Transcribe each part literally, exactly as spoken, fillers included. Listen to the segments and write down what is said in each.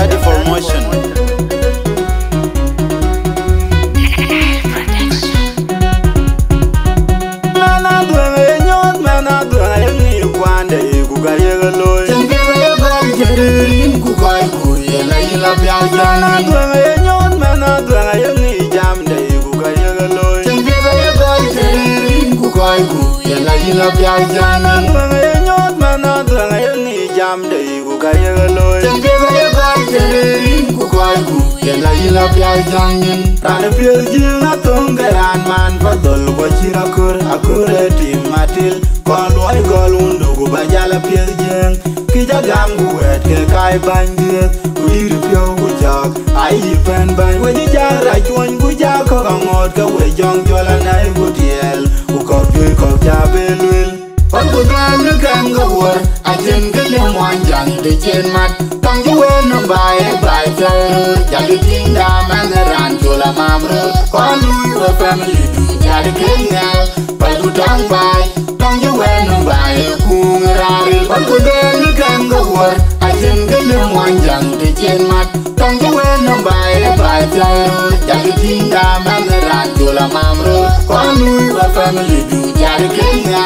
Ready for motion. Mana dwang enyon, mana dwang engi kwande kukayega loy. Tengkere gol jeririn kukai kuye la ila biajan. Mana dwang enyon, mana dwang engi jamde kukayega loy. Tengkere gol jeririn kukai kuye la ila biajan. Mana dwang enyon, mana dwang engi jamde kukayega loy. Tengkere gol jeririn kukai kuye la ila biajan. Rana pierjil na tongaran man padol wachira kur akure tim matil kon loy gol undu gu bajala pierjil kija gam gu wet ke kai bandir kudir pyo gu jak ai pen ban we jara chon gu ja ko ngot ka we jong jola nai gu tiel u ko pi ko ja belwil Kon ku dam ne kam ga war ajen ke le mon jang de chen mat tang ju we no bae bae fer ja de tin da man ran jola mamro kon lu wa family du ja de kenya pa du tang bae tang ju we no bae ku rari kon ku dam ne kam ga war ajen ke le mon jang de chen mat tang ju we no bae bae fer ja de tin da man ran jola mamro kon lu wa family du ja de kenya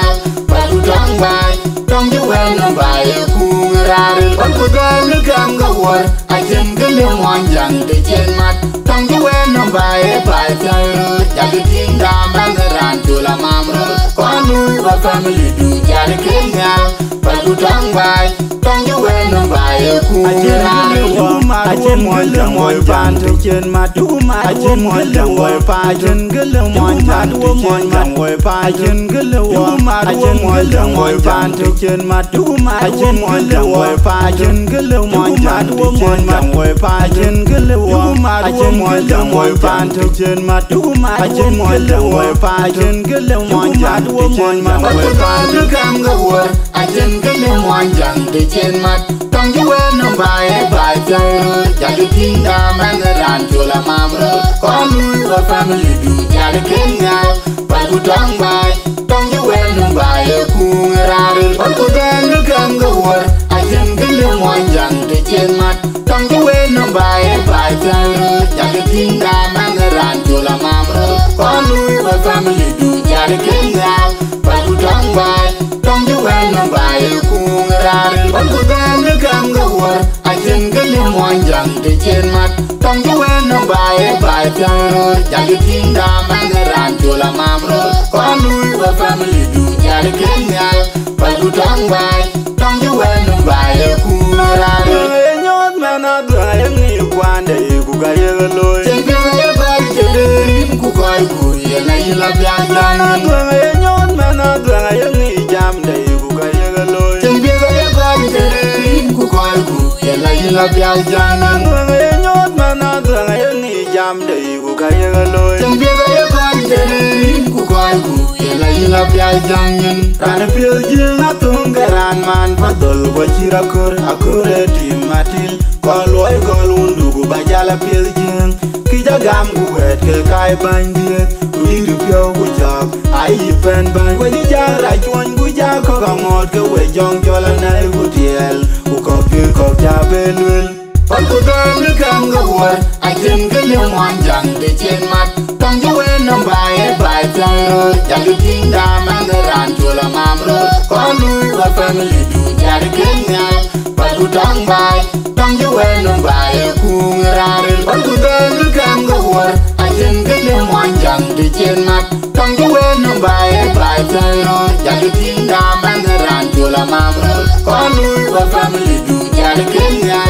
Tang bai, tang ju wen no bai ku rari. Kon ku dam ne kam ga war, ajen ke le mon jang de chen mat. Tang ju wen no bai bai fer, ja de tin da man ran jola mamro. Kon lu wa family du ja de kenya. Pa ku tang bai, tang ju wen no bai ku rari. Ajen ke le mon jang de chen mat. Ajen ke le mon pa ajen ke le mon jang de chen mat. Ajen ke le mon ajen ke le mon pan to chen mat tu ma ajen ke le mon pa ajen ke le mon jan tu chen mat mon pa ajen ke le mon ajen ke le mon pan to chen mat tu ma ajen ke le mon pa ajen ke le mon jan tu chen mat mon pa ne kam ga war ajen ke le mon jang de chen mat tang ju wen no bai bai fer ja de tin da man ran jola mamro kon lu wa family du ja de kenya pa ku tang bai tang ju wen no bai ku rari kon ku dam ne kam ga war ajen ke le mon jang de chen mat tang ju wen no bai bai fer ja de tin da man ran jola mamro kon lu wa family du ja de kenya pa ku tang bai tang ju wen no bai ku rari kon ku dam ne kam ga war ajen ke le mon jang de chen mat tang ju wen no bai bai fer ja de tin da man ran jola mamro kon lu wa family du ja de kenya pa ku tang bai tang ju wen no bai ku rari enyon mana dwang engi kwande kukayega loy. Tengkere gol jeririn kukai kuye la ila biajan. Mana dwang enyon mana dwang engi jamde kukayega loy. Tengkere gol jeririn kukai kuye la ila biajan. Mana dwang enyon mana dwang engi jamde kukayega loy. Tengkere gol jeririn kukai kuye la ila biajan. Rana pierjil na tongaran man padol wachira kur akure tim matil kon loy gol undu gu bajala pierjil kija gam gu wet ke kai bandir kudir pyo gu jak ai pen ban we jara chon gu ja ko ngot ke we jong jola nai gu tiel u ko pi ko ja belwil. Kon ku dam ne kam ga war ajen ke le mon jang de chen mat tang ju wen no bai bai fer ja de tin da man ran jola mamro kon lu wa family du ja de kenya pa ku tang bai tang ju wen no bai ku rari kon ku dam ne kam ga war ajen ke le mon jang de chen mat tang ju wen no bai bai fer ja de tin da man ran jola mamro kon lu wa family du ja de kenya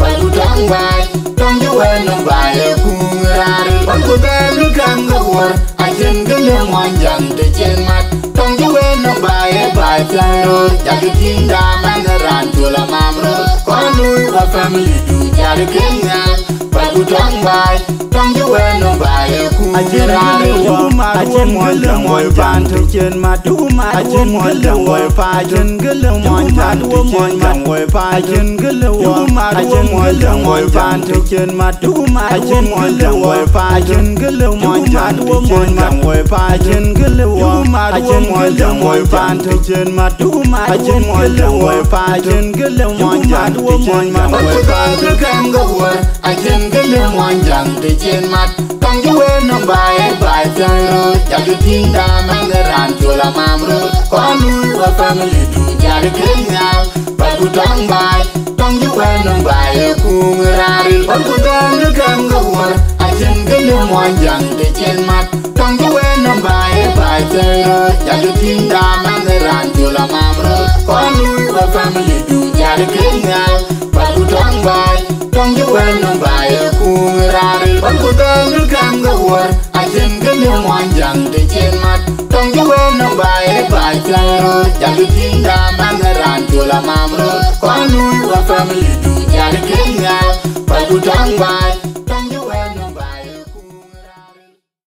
tang bai tang ju wen no bai ku rari kon ku dam ne kam ga war ajen ke le mon jang de chen mat tang ju wen no bai bai fer ja de tin da man ran jola mamro kon lu wa family du ja de kenya pa ku tang bai tang ju wen no bai ku rari Ajen ke le mon pan to chen mat tu ma ajen ke le mon pa ajen ke le mon pan to chen mat we pa ajen ke le mon ajen ke le mon pan to chen mat tu ma ajen ke le mon pa ajen ke le mon pan to chen mat we pa ajen ke le mon ma ajin gele mon pan to jen ma du ma ajin gele mon pan ajin gele mon jang to jen ma Aku kan kan gawar ajin gele mon jang to jen mat tong ju we no bae bae jaro jadi tinda mangaran chola mamro konu wa family tu jadi kenyal bagu tong bae tong ju we no bae kungrari aku kan kan gawar ajin gele mon jang to jen mat tong ju we no bae bae jaro jadi tinda mangaran chola mamro konu wa family tu jadi kenyal bagu tong bae tong ju we no bae kungrari aku kan kan gawar ajin gele mon jang to jen mat tong ju we no bae bae jaro jadi tinda mangaran chola mamro konu wa family tu jadi kenyal bagu tong bae